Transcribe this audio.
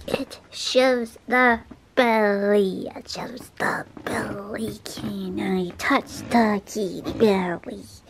It shows the belly. It shows the belly. Can I touch the kitty belly?